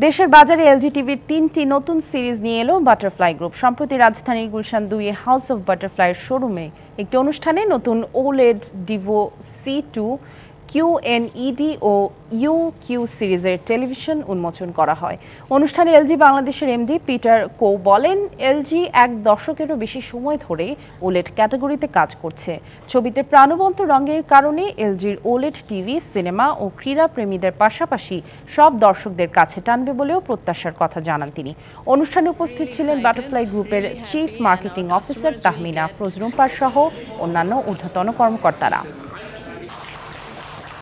দেশের বাজারে এলজি টিভির ৩টি নতুন সিরিজ নিয়ে এলো বাটারফ্লাই গ্রুপ। সম্প্রতি রাজধানীর গুলশান ২ হাউস অব বাটারফ্লাইয়ের শোরুমে একটি অনুষ্ঠানে নতুন ওলেড ডিভো C2 QNED ও UQ সিরিজের টেলিভিশন উন্মোচন করা হয়। অনুষ্ঠানে এলজি বাংলাদেশের এমডি পিটার কো বলেন, এলজি এক দশকেরও বেশি সময় ধরে ওলেড ক্যাটাগরিতে কাজ করছে। ছবিতে প্রাণবন্ত রঙের কারণে এলজির ওলেড টিভি সিনেমা ও ক্রীড়া প্রেমীদের পাশাপাশি সব দর্শকদের কাছে টানবে বলেও প্রত্যাশার কথা জানান তিনি। অনুষ্ঠানে উপস্থিত ছিলেন বাটারফ্লাই গ্রুপের chief marketing officer Tahmina Afroz রুম্পার সহ অন্যান্য ঊর্ধ্বতন কর্মকর্তারা।